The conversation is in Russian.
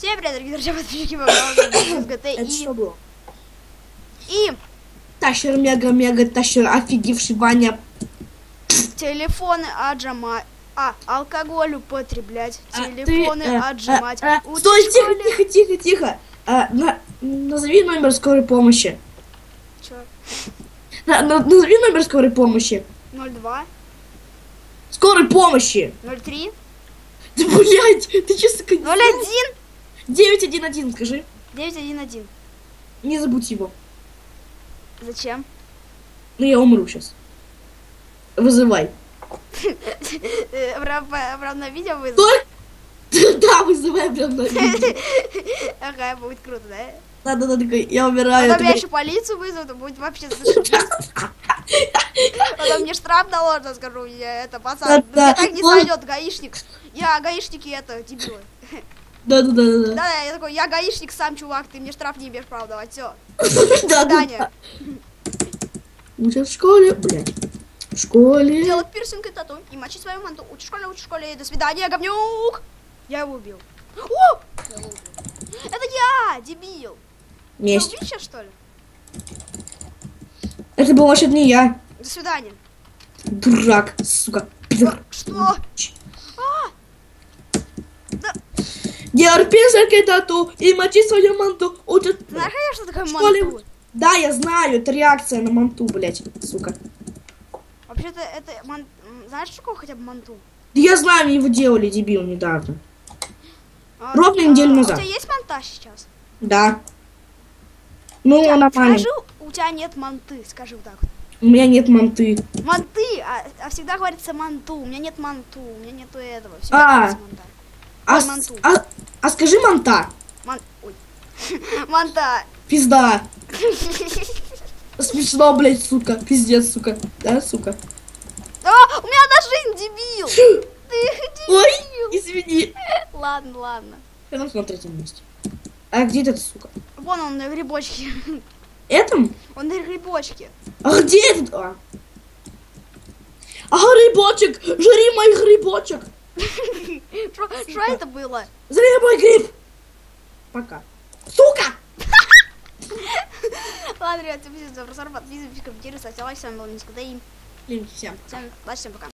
Всем привет, дорогие друзья, подписчики моего канала ГТ. Это что было? И Тащер, мега, тащер, офигевший Ваня. телефоны отжимать. Алкоголь употреблять. Телефоны отжимать. Стой, тихо. Назови номер скорой помощи. Чё? Назови номер скорой помощи. 02. Скорой помощи. 03. Да, блядь, ты честно... 01. 911, скажи. 911. Не забудь его. Зачем? Ну, я умру сейчас. Вызывай. Прям на видео вызову? Да, вызывай прям на видео. Ага, будет круто, да? Да, такой, я умираю. Потом я еще полицию вызову, то будет вообще зашибись. Потом мне штраф наложат, скажу, я это, пацан, мне так не сойдет, гаишник. Я гаишники, это, дебилы. Да. Да, я такой, я гаишник, сам чувак, ты мне штраф не имеешь права давать, все. До Да. свидания. Учат в школе, блядь. В школе. Делать пирсинг и тату, и мочить свою манту. Учишь в школе, до свидания, говнюк. Я его убил. О! Я его убил. Это я, дебил. Месть. Ты убил сейчас, что ли? Это был вообще не я. До свидания. Дурак, сука. Что? Делать пирсинг и тату, и мочить свою манту. Учат... Знаешь, что такое школе... манту? Да, я знаю, это реакция на манту, блядь, сука. Вообще-то это знаешь, что такое хотя бы манту? Да я знаю, его делали, дебил, недавно. Ровно неделю назад. У тебя есть монтаж сейчас? Да. Ну, нормально. Скажи, у тебя нет манты, скажи вот так вот. У меня нет манты. Манты, а всегда говорится манту. У меня нет манту, у меня нету этого. Всегда говорится манта. Ой, манту. А скажи манта. Ой. Манта. Пизда. Смешно, блядь, сука. Пиздец, сука. Да, сука. У меня одна жизнь, дебил. Ты дебил. Ой, извини. Ладно. Я на третьем месте. А где этот, сука? Вон он на грибочке. Этом? Он на грибочке. А где этот? Ага, грибочек! Жри мой грибочек! Что это было? Жри мой гриб! Пока. Сука! Ладно, ребят, всем спасибо за просмотр, подписывайтесь, комментируйте, ставьте лайк, с вами был Минск, и Всем. всем пока.